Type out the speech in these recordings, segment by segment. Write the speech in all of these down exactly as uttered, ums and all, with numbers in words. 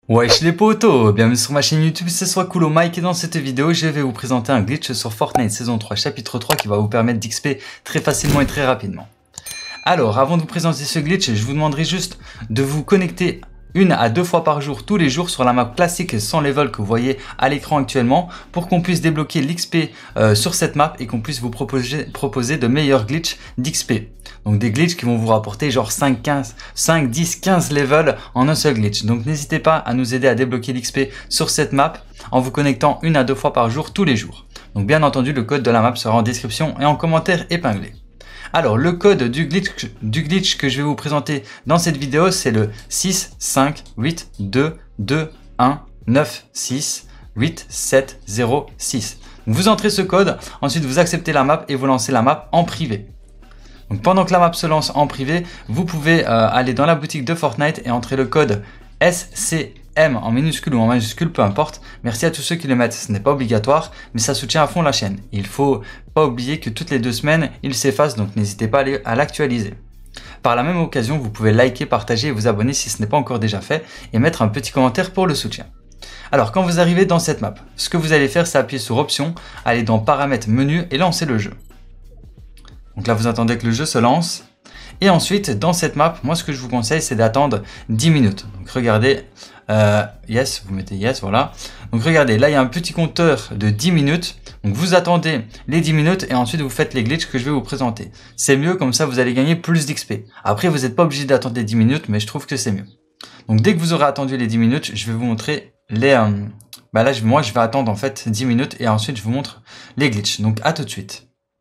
Wesh les potos, bienvenue sur ma chaîne YouTube, c'est Swakulo Mike et dans cette vidéo je vais vous présenter un glitch sur Fortnite saison trois chapitre trois qui va vous permettre d'X P très facilement et très rapidement. Alors avant de vous présenter ce glitch, je vous demanderai juste de vous connecter une à deux fois par jour, tous les jours sur la map classique sans level que vous voyez à l'écran actuellement pour qu'on puisse débloquer l'X P euh, sur cette map et qu'on puisse vous proposer, proposer de meilleurs glitches d'X P. Donc des glitches qui vont vous rapporter genre cinq, quinze, cinq, dix, quinze levels en un seul glitch. Donc n'hésitez pas à nous aider à débloquer l'X P sur cette map en vous connectant une à deux fois par jour tous les jours. Donc bien entendu le code de la map sera en description et en commentaire épinglé. Alors le code du glitch, du glitch que je vais vous présenter dans cette vidéo c'est le six, cinq, huit, deux, deux, un, neuf, six, huit, sept, zéro, six. Vous entrez ce code, ensuite vous acceptez la map et vous lancez la map en privé. Donc pendant que la map se lance en privé, vous pouvez euh, aller dans la boutique de Fortnite et entrer le code S C M en minuscule ou en majuscule, peu importe. Merci à tous ceux qui le mettent, ce n'est pas obligatoire, mais ça soutient à fond la chaîne. Il faut pas oublier que toutes les deux semaines, il s'efface, donc n'hésitez pas à, aller, à l'actualiser. Par la même occasion, vous pouvez liker, partager et vous abonner si ce n'est pas encore déjà fait et mettre un petit commentaire pour le soutien. Alors quand vous arrivez dans cette map, ce que vous allez faire, c'est appuyer sur option, aller dans paramètres, menu et lancer le jeu. Donc là, vous attendez que le jeu se lance. Et ensuite, dans cette map, moi, ce que je vous conseille, c'est d'attendre dix minutes. Donc, regardez, euh, yes, vous mettez yes, voilà. Donc, regardez, là, il y a un petit compteur de dix minutes. Donc, vous attendez les dix minutes et ensuite, vous faites les glitches que je vais vous présenter. C'est mieux, comme ça, vous allez gagner plus d'X P. Après, vous n'êtes pas obligé d'attendre les dix minutes, mais je trouve que c'est mieux. Donc, dès que vous aurez attendu les dix minutes, je vais vous montrer les... Euh, bah là, moi, je vais attendre, en fait, dix minutes et ensuite, je vous montre les glitches. Donc, à tout de suite.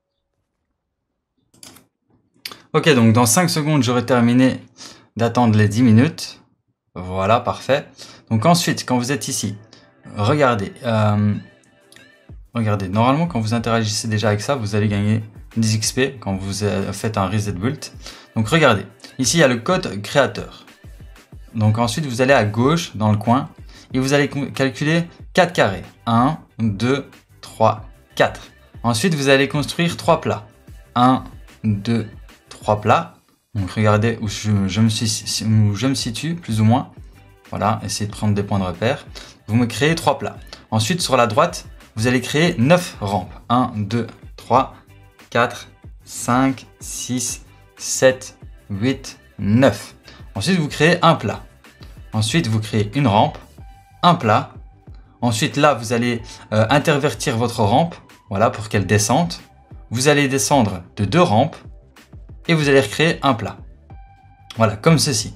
Ok, donc dans cinq secondes, j'aurai terminé d'attendre les dix minutes. Voilà, parfait. Donc ensuite, quand vous êtes ici, regardez. Euh, regardez, normalement, quand vous interagissez déjà avec ça, vous allez gagner dix X P quand vous faites un reset build. Donc regardez, ici, il y a le code créateur. Donc ensuite, vous allez à gauche, dans le coin, et vous allez calculer quatre carrés. un, deux, trois, quatre. Ensuite, vous allez construire trois plats. un, deux, trois plats. Donc regardez où je, je me suis, où je me situe plus ou moins. Voilà, essayez de prendre des points de repère. Vous me créez trois plats. Ensuite sur la droite, vous allez créer neuf rampes. un, deux, trois, quatre, cinq, six, sept, huit, neuf. Ensuite vous créez un plat. Ensuite vous créez une rampe, un plat. Ensuite là vous allez euh, intervertir votre rampe. Voilà, pour qu'elle descende. Vous allez descendre de deux rampes. Et vous allez recréer un plat. Voilà, comme ceci.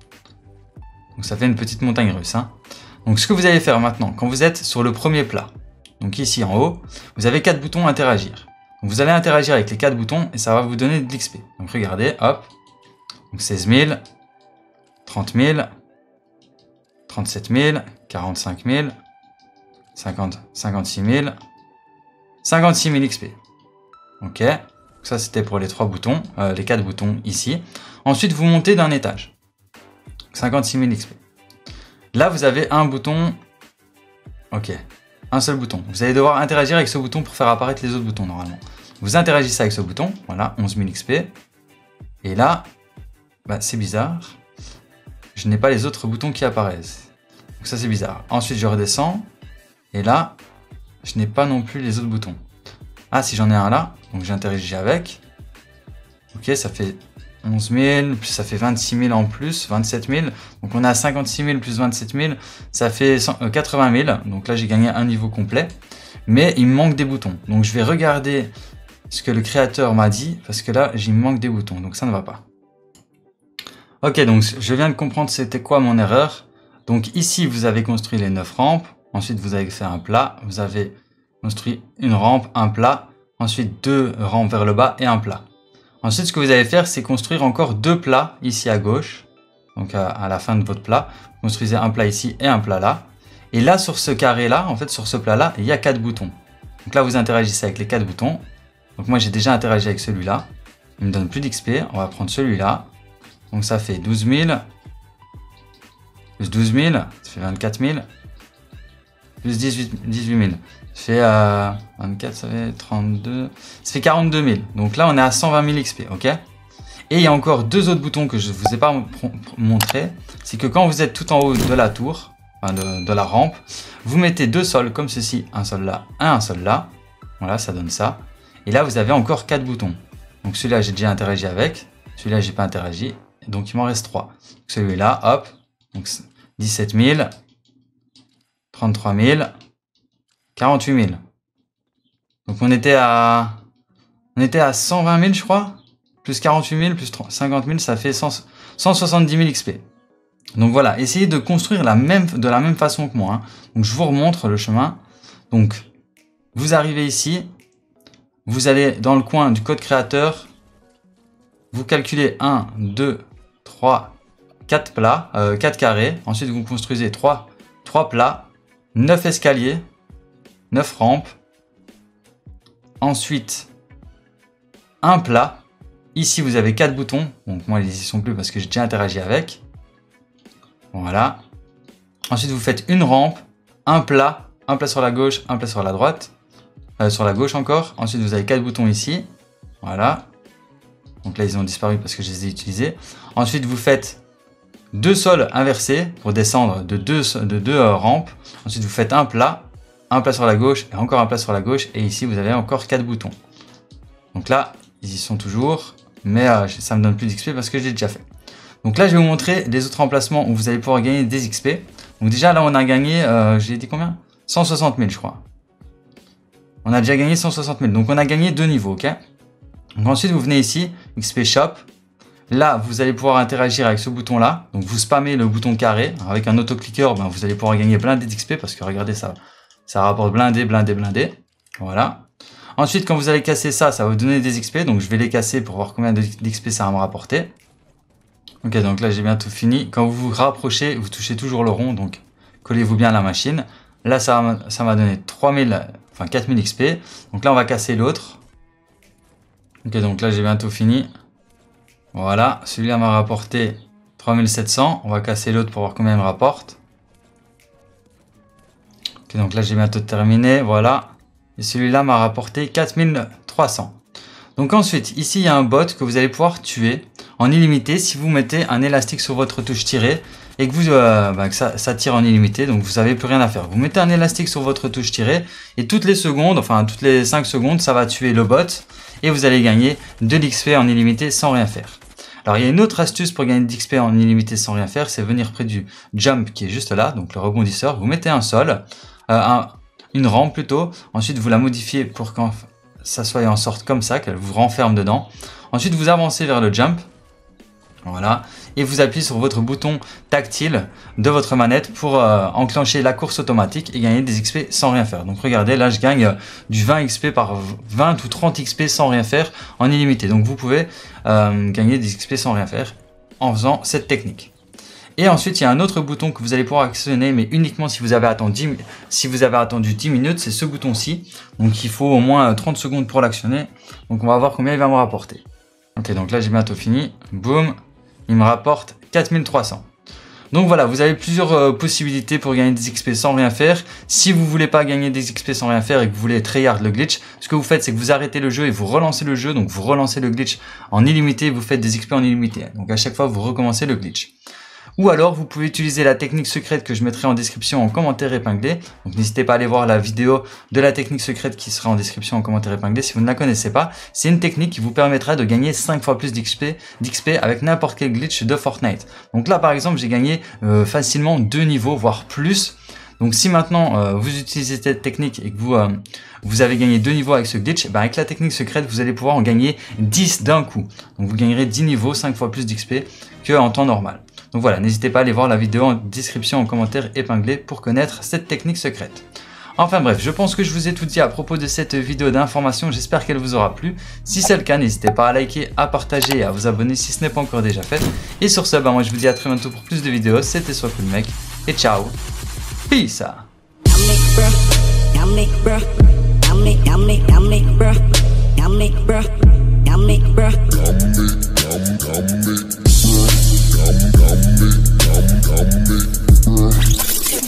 Donc ça fait une petite montagne russe. Hein. Donc ce que vous allez faire maintenant, quand vous êtes sur le premier plat, donc ici en haut, vous avez quatre boutons interagir. Donc vous allez interagir avec les quatre boutons et ça va vous donner de l'X P. Donc regardez, hop, donc seize mille, trente mille, trente-sept mille, quarante-cinq mille, cinquante, cinquante-six mille, cinquante-six mille X P. Ok. Ça, c'était pour les trois boutons, euh, les quatre boutons ici. Ensuite, vous montez d'un étage. cinquante-six mille X P. Là, vous avez un bouton. Ok. Un seul bouton. Vous allez devoir interagir avec ce bouton pour faire apparaître les autres boutons, normalement. Vous interagissez avec ce bouton. Voilà, onze mille X P. Et là, bah, c'est bizarre. Je n'ai pas les autres boutons qui apparaissent. Donc ça, c'est bizarre. Ensuite, je redescends. Et là, je n'ai pas non plus les autres boutons. Ah, si j'en ai un là, donc j'interagis avec. Ok, ça fait onze mille, puis ça fait vingt-six mille en plus, vingt-sept mille. Donc on a cinquante-six mille plus vingt-sept mille, ça fait quatre-vingt mille. Donc là, j'ai gagné un niveau complet. Mais il me manque des boutons. Donc je vais regarder ce que le créateur m'a dit, parce que là, il me manque des boutons. Donc ça ne va pas. Ok, donc je viens de comprendre c'était quoi mon erreur. Donc ici, vous avez construit les neuf rampes. Ensuite, vous avez fait un plat. Vous avez construit une rampe, un plat, ensuite deux rampes vers le bas et un plat. Ensuite, ce que vous allez faire, c'est construire encore deux plats ici à gauche. Donc à, à la fin de votre plat, vous construisez un plat ici et un plat là. Et là, sur ce carré-là, en fait, sur ce plat-là, il y a quatre boutons. Donc là, vous interagissez avec les quatre boutons. Donc moi, j'ai déjà interagi avec celui-là. Il me donne plus d'X P. On va prendre celui-là. Donc ça fait douze mille. Plus douze mille, ça fait vingt-quatre mille. Plus dix-huit mille. Ça fait euh, vingt-quatre, ça fait trente-deux. Ça fait quarante-deux mille. Donc là, on est à cent vingt mille X P, ok? Et il y a encore deux autres boutons que je ne vous ai pas montré. C'est que quand vous êtes tout en haut de la tour, enfin de, de la rampe. Vous mettez deux sols comme ceci, un sol là, un sol là. Voilà, ça donne ça. Et là, vous avez encore quatre boutons. Donc celui-là, j'ai déjà interagi avec. Celui-là, j'ai pas interagi. Donc il m'en reste trois. Celui-là, hop. Donc dix-sept mille, trente-trois mille, quarante-huit mille. Donc on était à, on était à cent vingt mille, je crois. Plus quarante-huit mille, plus cinquante mille, ça fait cent soixante-dix mille X P. Donc voilà, essayez de construire la même, de la même façon que moi. Hein. Donc je vous remontre le chemin. Donc vous arrivez ici. Vous allez dans le coin du code créateur. Vous calculez un, deux, trois, quatre plats, euh, quatre carrés. Ensuite, vous construisez trois, trois plats, neuf escaliers, neuf rampes. Ensuite, un plat. Ici, vous avez quatre boutons. Donc, moi, ils n'y sont plus parce que j'ai déjà interagi avec. Voilà. Ensuite, vous faites une rampe, un plat, un plat sur la gauche, un plat sur la droite. Euh, sur la gauche encore. Ensuite, vous avez quatre boutons ici. Voilà. Donc là, ils ont disparu parce que je les ai utilisés. Ensuite, vous faites deux sols inversés pour descendre de deux, de deux euh, rampes. Ensuite, vous faites un plat, un plat sur la gauche et encore un plat sur la gauche. Et ici, vous avez encore quatre boutons. Donc là, ils y sont toujours. Mais euh, ça me donne plus d'X P parce que je l'ai déjà fait. Donc là, je vais vous montrer les autres emplacements où vous allez pouvoir gagner des X P. Donc déjà, là, on a gagné, euh, j'ai dit combien? cent soixante mille, je crois. On a déjà gagné cent soixante mille. Donc, on a gagné deux niveaux, ok? Donc ensuite, vous venez ici, X P Shop. Là, vous allez pouvoir interagir avec ce bouton-là. Donc, vous spammez le bouton carré. Alors, avec un autocliqueur, ben, vous allez pouvoir gagner blindé d'X P parce que regardez ça. Ça rapporte blindé, blindé, blindé. Voilà. Ensuite, quand vous allez casser ça, ça va vous donner des X P. Donc, je vais les casser pour voir combien d'X P ça va me rapporter. Ok, donc là, j'ai bientôt fini. Quand vous vous rapprochez, vous touchez toujours le rond. Donc, collez-vous bien à la machine. Là, ça m'a donné trois mille, enfin quatre mille X P. Donc là, on va casser l'autre. Ok, donc là, j'ai bientôt fini. Voilà, celui-là m'a rapporté trois mille sept cents. On va casser l'autre pour voir combien il me rapporte. Ok, donc là, j'ai bientôt terminé. Voilà. Et celui-là m'a rapporté quatre mille trois cents. Donc ensuite, ici, il y a un bot que vous allez pouvoir tuer en illimité si vous mettez un élastique sur votre touche tirée et que, vous, euh, bah, que ça, ça tire en illimité. Donc, vous n'avez plus rien à faire. Vous mettez un élastique sur votre touche tirée et toutes les secondes, enfin toutes les cinq secondes, ça va tuer le bot et vous allez gagner de l'X P en illimité sans rien faire. Alors, il y a une autre astuce pour gagner de l'X P en illimité sans rien faire, c'est venir près du jump qui est juste là, donc le rebondisseur. Vous mettez un sol, euh, un, une rampe plutôt. Ensuite, vous la modifiez pour quand ça soit en sorte comme ça, qu'elle vous renferme dedans. Ensuite, vous avancez vers le jump. Voilà. Et vous appuyez sur votre bouton tactile de votre manette pour euh, enclencher la course automatique et gagner des X P sans rien faire. Donc regardez, là je gagne du vingt X P par vingt ou trente X P sans rien faire en illimité. Donc vous pouvez euh, gagner des X P sans rien faire en faisant cette technique. Et ensuite, il y a un autre bouton que vous allez pouvoir actionner, mais uniquement si vous avez attendu, si vous avez attendu dix minutes, c'est ce bouton-ci. Donc il faut au moins trente secondes pour l'actionner. Donc on va voir combien il va me rapporter. Ok, donc là j'ai bientôt fini. Boum. Il me rapporte quatre mille trois cents. Donc voilà, vous avez plusieurs euh, possibilités pour gagner des X P sans rien faire. Si vous voulez pas gagner des X P sans rien faire et que vous voulez tryhard le glitch, ce que vous faites, c'est que vous arrêtez le jeu et vous relancez le jeu. Donc vous relancez le glitch en illimité, vous faites des X P en illimité. Donc à chaque fois, vous recommencez le glitch. Ou alors, vous pouvez utiliser la technique secrète que je mettrai en description en commentaire épinglé. Donc, n'hésitez pas à aller voir la vidéo de la technique secrète qui sera en description en commentaire épinglé si vous ne la connaissez pas. C'est une technique qui vous permettra de gagner cinq fois plus d'X P, d'X P avec n'importe quel glitch de Fortnite. Donc là, par exemple, j'ai gagné euh, facilement deux niveaux, voire plus. Donc si maintenant euh, vous utilisez cette technique et que vous, euh, vous avez gagné deux niveaux avec ce glitch, ben avec la technique secrète, vous allez pouvoir en gagner dix d'un coup. Donc vous gagnerez dix niveaux, cinq fois plus d'X P qu'en temps normal. Donc voilà, n'hésitez pas à aller voir la vidéo en description, en commentaire épinglé pour connaître cette technique secrète. Enfin bref, je pense que je vous ai tout dit à propos de cette vidéo d'information, j'espère qu'elle vous aura plu. Si c'est le cas, n'hésitez pas à liker, à partager et à vous abonner si ce n'est pas encore déjà fait. Et sur ce, ben moi je vous dis à très bientôt pour plus de vidéos, c'était SoisCoolMec et ciao, peace!